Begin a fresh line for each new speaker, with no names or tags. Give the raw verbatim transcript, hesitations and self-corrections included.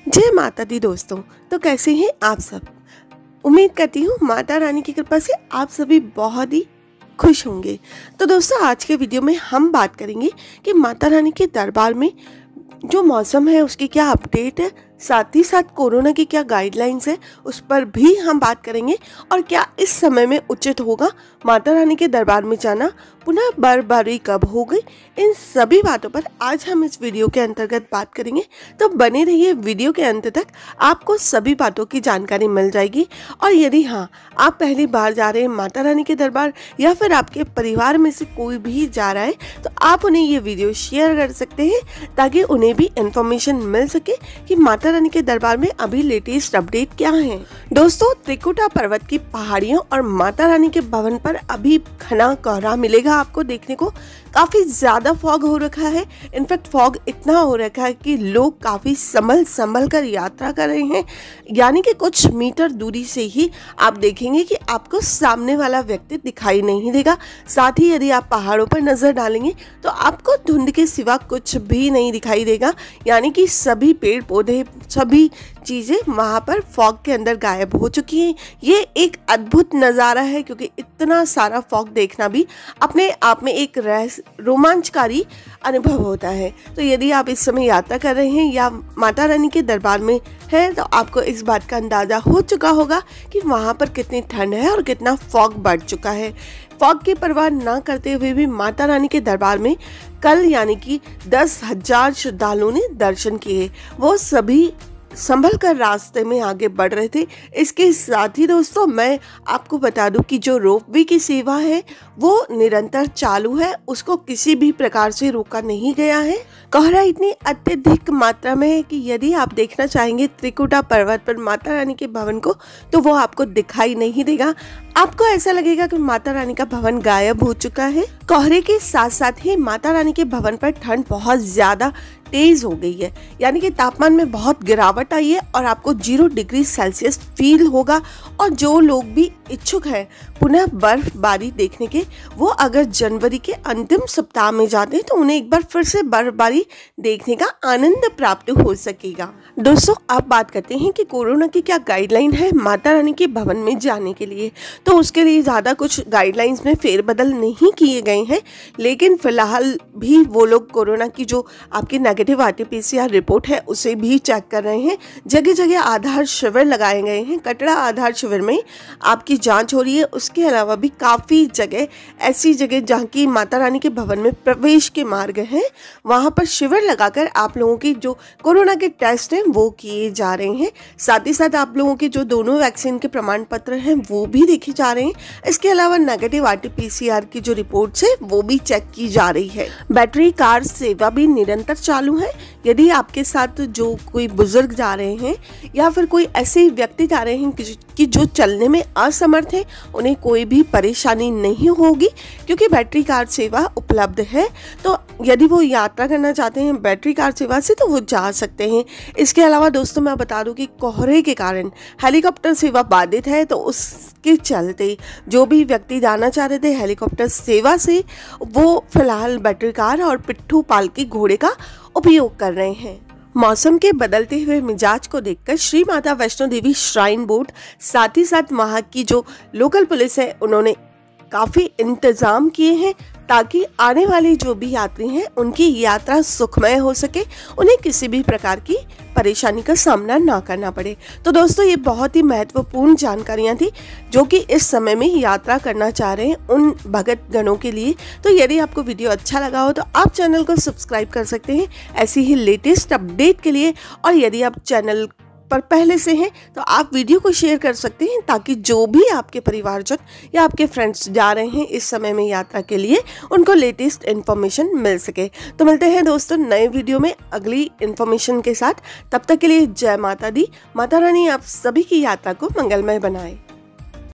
जय माता दी दोस्तों। तो कैसे हैं आप सब। उम्मीद करती हूँ माता रानी की कृपा से आप सभी बहुत ही खुश होंगे। तो दोस्तों आज के वीडियो में हम बात करेंगे कि माता रानी के दरबार में जो मौसम है उसकी क्या अपडेट है, साथ ही साथ कोरोना की क्या गाइडलाइंस है उस पर भी हम बात करेंगे। और क्या इस समय में उचित होगा माता रानी के दरबार में जाना, पुनः बर्फबारी कब हो गई, इन सभी बातों पर आज हम इस वीडियो के अंतर्गत बात करेंगे। तो बने रहिए वीडियो के अंत तक, आपको सभी बातों की जानकारी मिल जाएगी। और यदि हाँ आप पहली बार जा रहे हैं माता रानी के दरबार या फिर आपके परिवार में से कोई भी जा रहा है तो आप उन्हें ये वीडियो शेयर कर सकते हैं ताकि उन्हें भी इंफॉर्मेशन मिल सके कि माता रानी के दरबार में अभी लेटेस्ट अपडेट क्या है। दोस्तों त्रिकुटा पर्वत की पहाड़ियों और माता रानी के भवन पर अभी घना कोहरा मिलेगा आपको देखने को। काफी ज्यादा फॉग हो रखा है, इनफैक्ट फॉग इतना हो रखा है कि लोग काफी संभल संभल कर यात्रा कर रहे हैं। यानी कि कुछ मीटर दूरी से ही आप देखेंगे कि आपको सामने वाला व्यक्ति दिखाई नहीं देगा। साथ ही यदि आप पहाड़ों पर नजर डालेंगे तो आपको धुंध के सिवा कुछ भी नहीं दिखाई देगा। यानी कि सभी पेड़ पौधे सभी चीजें वहां पर फॉग के अंदर गायब हो चुकी हैं। ये एक अद्भुत नज़ारा है क्योंकि इतना सारा फॉग देखना भी अपने आप में एक रोमांचकारी अनुभव होता है। तो यदि आप इस समय यात्रा कर रहे हैं या माता रानी के दरबार में हैं तो आपको इस बात का अंदाजा हो चुका होगा कि वहां पर कितनी ठंड है और कितना फॉग बढ़ चुका है। फॉग की परवाह ना करते हुए भी माता रानी के दरबार में कल यानी कि दस हजार श्रद्धालुओं ने दर्शन किए। वो सभी संभल कर रास्ते में आगे बढ़ रहे थे। इसके साथ ही दोस्तों मैं आपको बता दूं कि जो रोपवे की सेवा है वो निरंतर चालू है, उसको किसी भी प्रकार से रोका नहीं गया है। कोहरा इतनी अत्यधिक मात्रा में है कि यदि आप देखना चाहेंगे त्रिकुटा पर्वत पर माता रानी के भवन को तो वो आपको दिखाई नहीं देगा। आपको ऐसा लगेगा कि माता रानी का भवन गायब हो चुका है। कोहरे के साथ साथ ही माता रानी के भवन पर ठंड बहुत ज्यादा तेज हो गई है, यानी कि तापमान में बहुत गिरावट आई है और आपको जीरो डिग्री सेल्सियस फील होगा। और जो लोग भी इच्छुक हैं पुनः बर्फबारी देखने के, वो अगर जनवरी के अंतिम सप्ताह में जाते हैं तो उन्हें एक बार फिर से बर्फबारी देखने का आनंद प्राप्त हो सकेगा। दोस्तों आप बात करते हैं कि कोरोना की क्या गाइडलाइन है माता रानी के भवन में जाने के लिए। तो उसके लिए ज़्यादा कुछ गाइडलाइंस में फेरबदल नहीं किए गए हैं, लेकिन फिलहाल भी वो लोग कोरोना की जो आपकी negative R T P C R report है उसे भी चेक कर रहे हैं। जगह जगह आधार शिविर लगाए गए हैं। कटरा आधार शिविर में आपकी जांच हो रही है। उसके अलावा भी काफ़ी जगह ऐसी जगह जहाँ की माता रानी के भवन में प्रवेश के मार्ग हैं वहाँ पर शिविर लगाकर आप लोगों की जो कोरोना के टेस्ट हैं वो किए जा रहे हैं। साथ ही साथ आप लोगों के जो दोनों वैक्सीन के प्रमाण पत्र हैं वो भी देखे जा रहे हैं। इसके अलावा negative R T P C R की जो रिपोर्ट्स है वो भी चेक की जा रही है। बैटरी कार सेवा भी निरंतर चालू है। यदि आपके साथ जो कोई बुजुर्ग जा रहे हैं या फिर कोई ऐसे व्यक्ति जा रहे हैं कि जो चलने में असमर्थ है, उन्हें कोई भी परेशानी नहीं होगी क्योंकि बैटरी कार सेवा उपलब्ध है। तो यदि वो यात्रा करना चाहते हैं बैटरी कार सेवा से तो वो जा सकते हैं। इसके अलावा दोस्तों मैं बता दूं कि कोहरे के कारण हेलीकॉप्टर सेवा बाधित है, तो उसके चलते जो भी व्यक्ति जाना चाह रहे थे हेलीकॉप्टर सेवा से वो फिलहाल बैटरी कार और पिट्ठू पालकी घोड़े का उपयोग कर रहे हैं। मौसम के बदलते हुए मिजाज को देखकर श्री माता वैष्णो देवी श्राइन बोर्ड साथ ही साथ वहाँ की जो लोकल पुलिस है उन्होंने काफ़ी इंतज़ाम किए हैं ताकि आने वाले जो भी यात्री हैं उनकी यात्रा सुखमय हो सके, उन्हें किसी भी प्रकार की परेशानी का सामना ना करना पड़े। तो दोस्तों ये बहुत ही महत्वपूर्ण जानकारियां थी जो कि इस समय में यात्रा करना चाह रहे हैं उन भगत गणों के लिए। तो यदि आपको वीडियो अच्छा लगा हो तो आप चैनल को सब्सक्राइब कर सकते हैं ऐसी ही लेटेस्ट अपडेट के लिए। और यदि आप चैनल पर पहले से हैं तो आप वीडियो को शेयर कर सकते हैं ताकि जो भी आपके परिवारजन या आपके फ्रेंड्स जा रहे हैं इस समय में यात्रा के लिए उनको लेटेस्ट इन्फॉर्मेशन मिल सके। तो मिलते हैं दोस्तों नए वीडियो में अगली इन्फॉर्मेशन के साथ। तब तक के लिए जय माता दी। माता रानी आप सभी की यात्रा को मंगलमय बनाए।